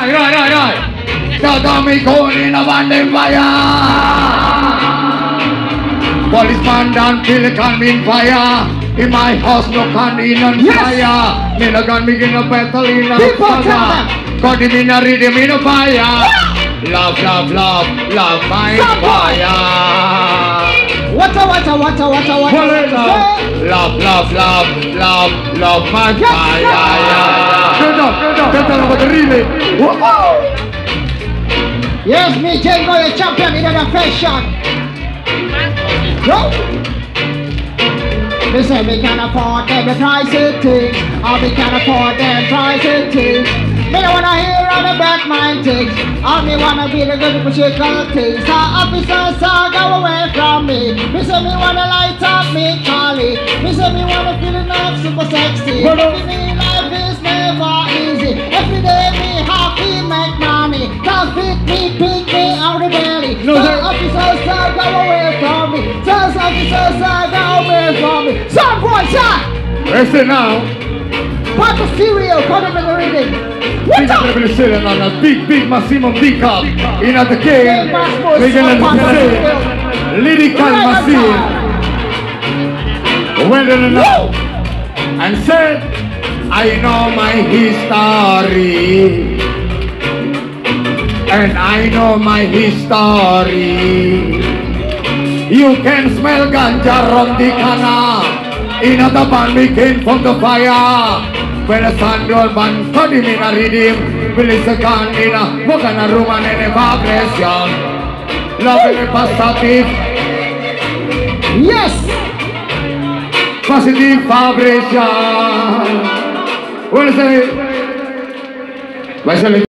right. Got me going in a bandit fire. Policeman down, kill can be in fire. In my house, no can in on fire. Me no can begin a battle in a fire. Got him in a rhythm in a fire. Love, love, love, love my fire. What? Love, love, love, love, love my fire. Get up with the relay. Yes, me, Django, the champion in the fashion. Go! They say we can afford them pricey things, or we can afford them pricey things. Me don't wanna hear all the back mind things, or me wanna be the good musical things. So officers, go away from me. Me say me wanna light up me Charlie. Me say me wanna feel enough super sexy. For me life is never easy. Every day me happy make money. Cause fit me, pick me out the belly. So officers, go away from me. So officers, go away from me. Son, boy, son! Listen now. Part of cereal, put him in the reading. Big up everybody sitting on a big Massimo big up. In at the game. We're gonna say lyrical Massimo. Well done now. And said, I know my history. And I know my history. You can smell ganja from the canal. In the band we came from the fire. When the sun roll band, cut him in a rhythm. We listen can in a book and a room and in a vibration. Love and positive. Yes! Positive vibration. What is it?